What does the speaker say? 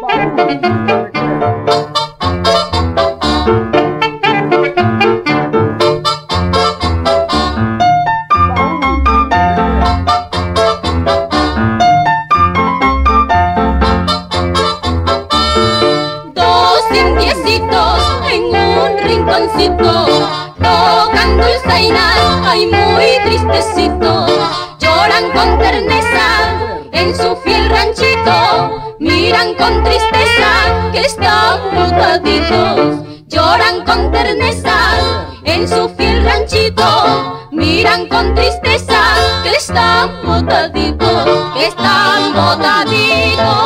En un rinconcito, tocando el zainas, ay muy tristecito, lloran con terneza en su fiel ranchito, miran con tristeza que están botaditos, lloran con terneza en su fiel ranchito, miran con tristeza que están botaditos, que están botaditos.